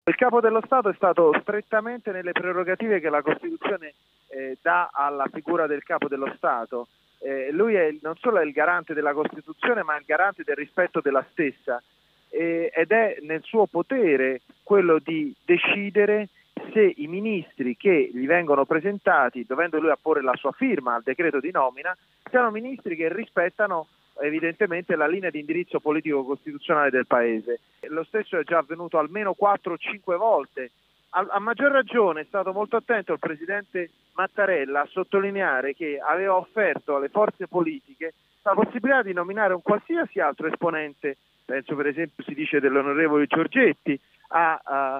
Il Capo dello Stato è stato strettamente nelle prerogative che la Costituzione dà alla figura del Capo dello Stato. Lui non solo è il garante della Costituzione, ma è il garante del rispetto della stessa, ed è nel suo potere quello di decidere se i ministri che gli vengono presentati, dovendo lui apporre la sua firma al decreto di nomina, siano ministri che rispettano evidentemente la linea di indirizzo politico costituzionale del Paese. Lo stesso è già avvenuto almeno 4 o 5 volte. A maggior ragione è stato molto attento il Presidente Mattarella a sottolineare che aveva offerto alle forze politiche la possibilità di nominare un qualsiasi altro esponente, penso per esempio si dice dell'onorevole Giorgetti, a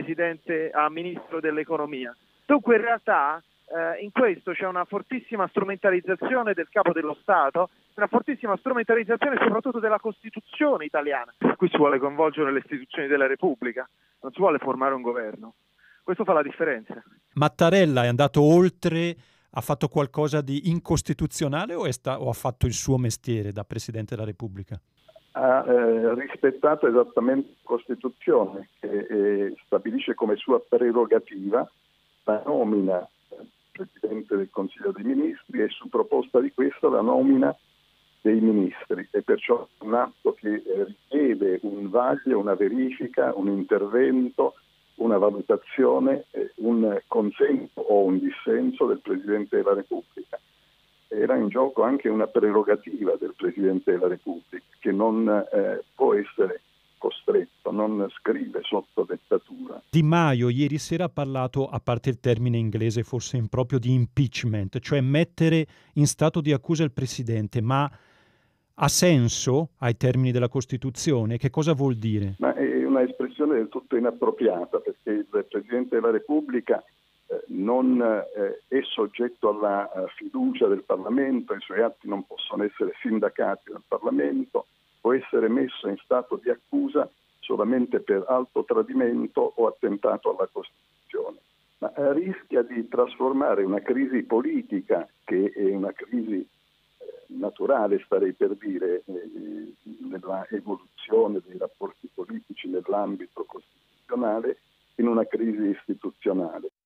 Ministro dell'Economia. Dunque in realtà in questo c'è una fortissima strumentalizzazione del Capo dello Stato, una fortissima strumentalizzazione soprattutto della Costituzione italiana. Qui si vuole coinvolgere le istituzioni della Repubblica, non si vuole formare un governo. Questo fa la differenza. Mattarella è andato oltre, ha fatto qualcosa di incostituzionale o ha fatto il suo mestiere da Presidente della Repubblica? Ha rispettato esattamente la Costituzione, che stabilisce come sua prerogativa la nomina del Presidente del Consiglio dei Ministri e su proposta di questo la nomina dei ministri, e perciò un atto che richiede un vaglio, una verifica, un intervento, una valutazione, un consenso o un dissenso del Presidente della Repubblica. Era in gioco anche una prerogativa del Presidente della Repubblica che non può essere costretto, non scrive sotto dettatura. Di Maio ieri sera ha parlato, a parte il termine inglese forse improprio, di impeachment, cioè mettere in stato di accusa il Presidente, ma ha senso ai termini della Costituzione? Che cosa vuol dire? Ma è una espressione del tutto inappropriata, perché il Presidente della Repubblica non è soggetto alla fiducia del Parlamento, i suoi atti non possono essere sindacati dal Parlamento, può essere messo in stato di accusa solamente per alto tradimento o attentato alla Costituzione. Ma rischia di trasformare una crisi politica, che è una crisi naturale, starei per dire, nella evoluzione dei rapporti politici nell'ambito costituzionale, in una crisi istituzionale.